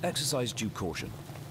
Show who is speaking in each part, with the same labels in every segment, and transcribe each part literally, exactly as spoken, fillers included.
Speaker 1: Exercise due caution.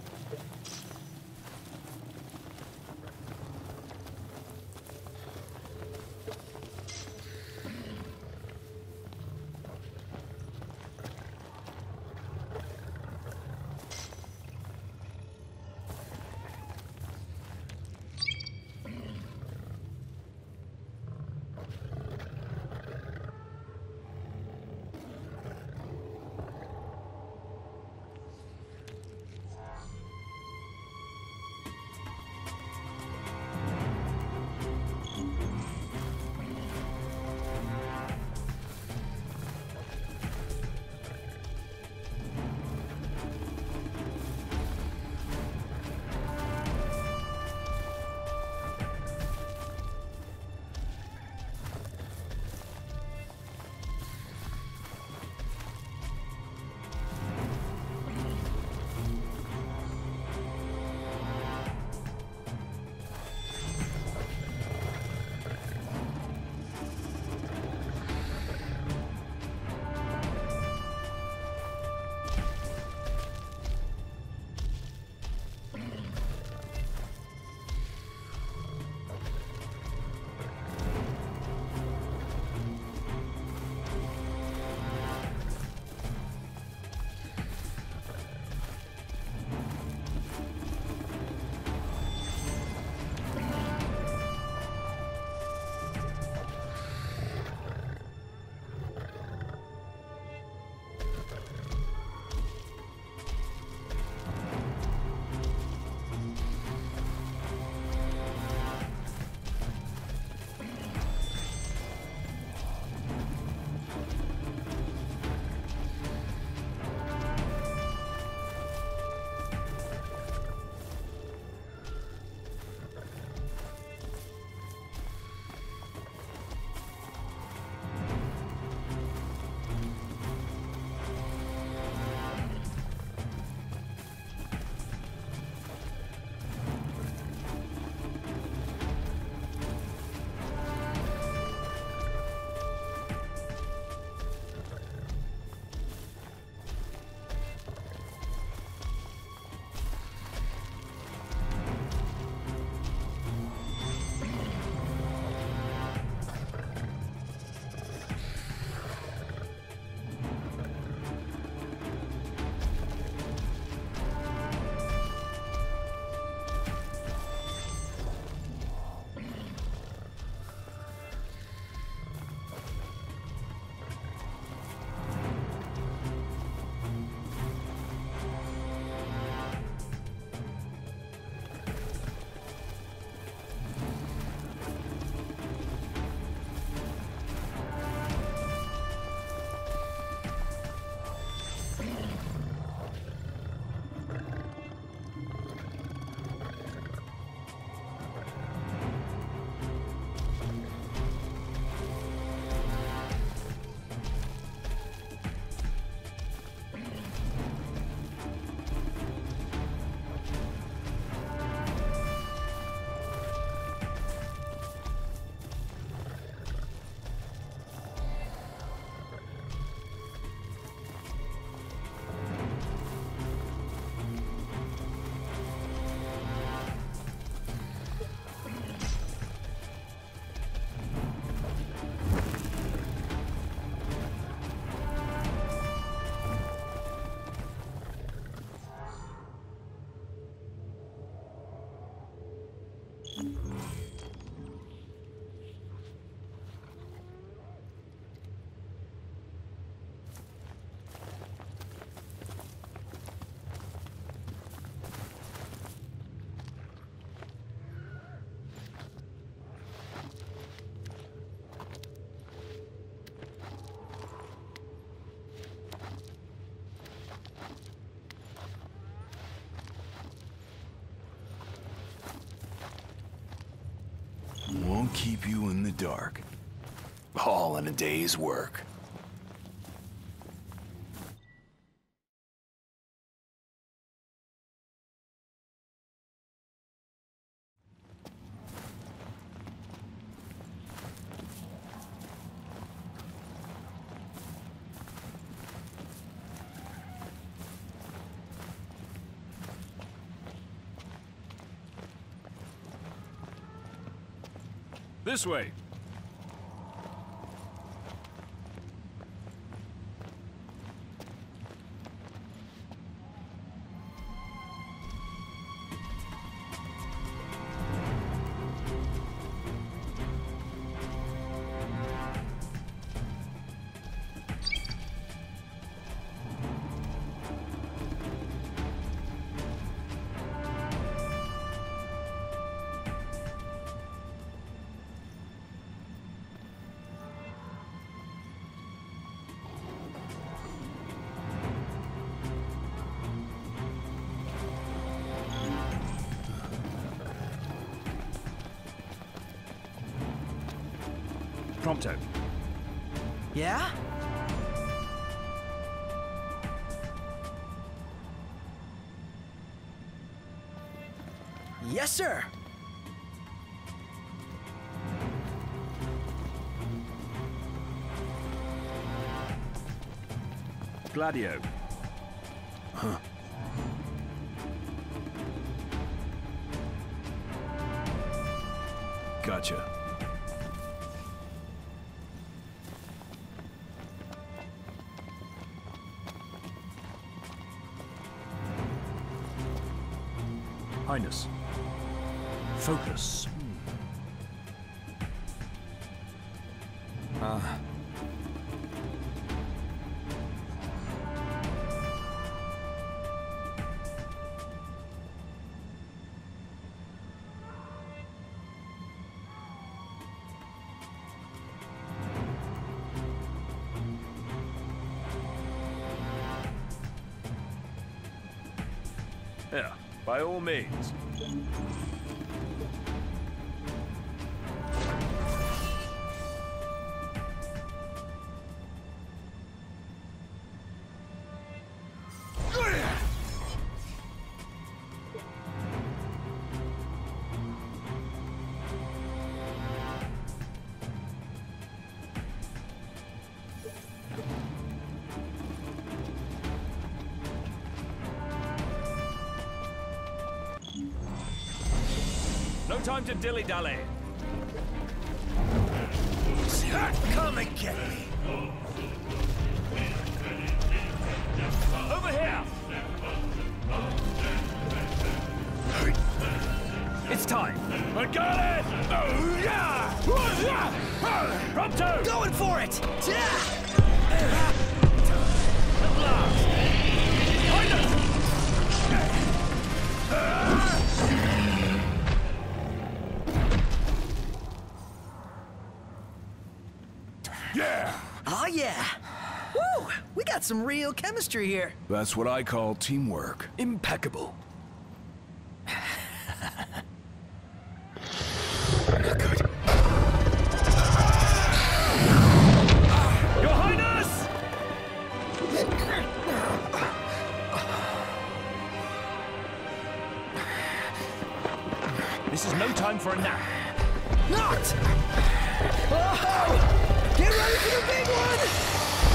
Speaker 2: Won't keep you in the dark. All in a day's work.
Speaker 1: This way. Prompto.
Speaker 3: Yeah? Yes, sir.
Speaker 1: Gladio.
Speaker 2: Huh. Gotcha.
Speaker 1: Highness. Focus.
Speaker 2: Ah.
Speaker 1: Yeah, by all means. No time to dilly-dally.
Speaker 3: Come and get me.
Speaker 1: Over here! It's time. I got it! Oh, yeah! Prompto!
Speaker 3: Going for it! Yeah!
Speaker 1: At last! Highness!
Speaker 2: Yeah!
Speaker 3: Oh, yeah. Woo! We got some real chemistry here.
Speaker 2: That's what I call teamwork.
Speaker 1: Impeccable.
Speaker 2: Good.
Speaker 1: Your Highness! This is no time for a nap.
Speaker 3: Not! Oh! Get ready for the big one!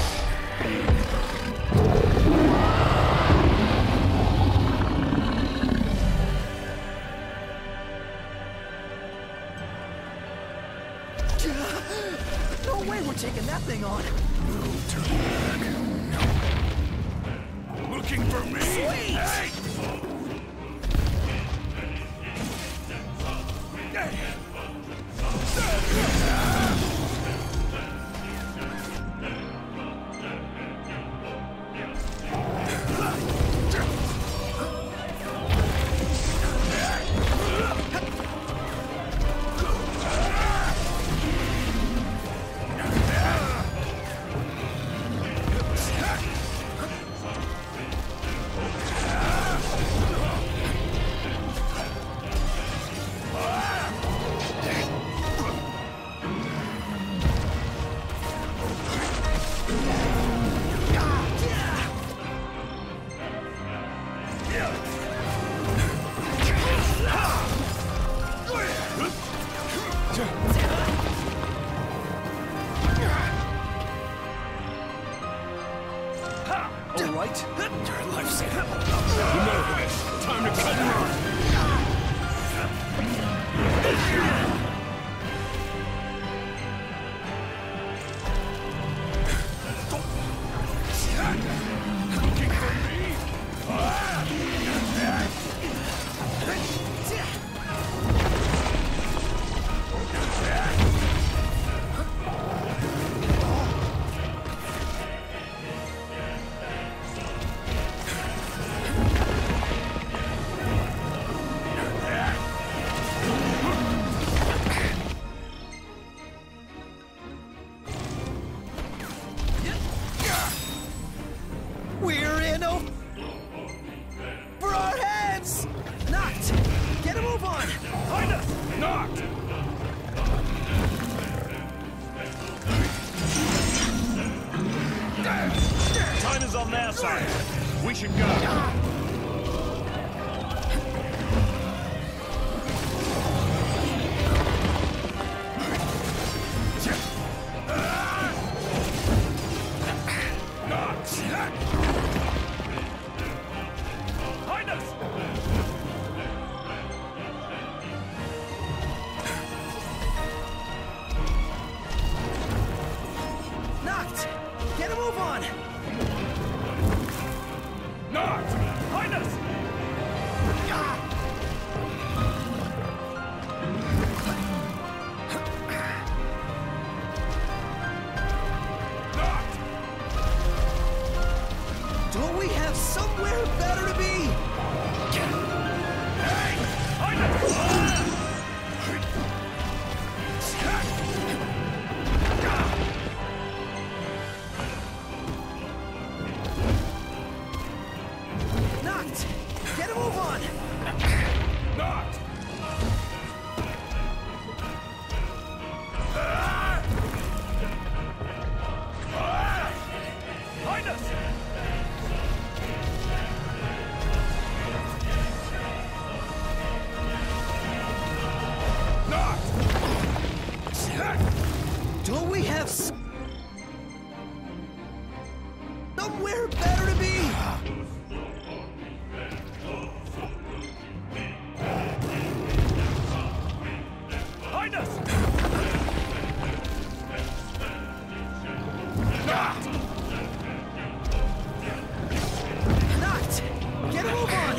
Speaker 3: No way we're taking that thing on!
Speaker 2: No turning back. Looking for me?
Speaker 3: Sweet!
Speaker 2: Hey!
Speaker 3: stand over for our heads! Knocked! Get a move on!
Speaker 1: Highness! Knocked! Time is on their side. We should go.
Speaker 3: Knocked! Get a move on!
Speaker 1: Knocked! Highness! Knocked!
Speaker 3: Don't we have somewhere better to be?
Speaker 1: Hey! Highness!
Speaker 3: Knocked! Get a move on!
Speaker 1: Knocked! Highness! Knocked!
Speaker 3: Don't we have s- somewhere better to be?
Speaker 1: Highness! Knocked!
Speaker 3: Knocked! Get a move on!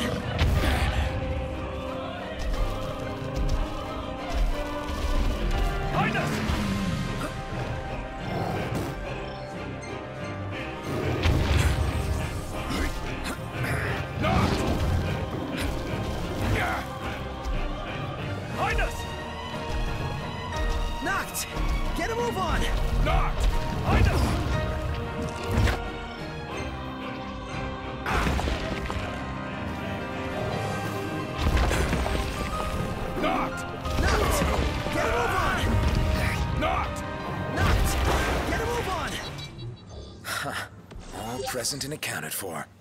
Speaker 1: Highness! Knocked! Highness!
Speaker 3: Knocked! Get a move on!
Speaker 1: Knocked! Highness! Knocked!
Speaker 3: Knocked! Get a move on!
Speaker 1: Knocked!
Speaker 3: Knocked! Get a move on!
Speaker 2: All present and accounted for.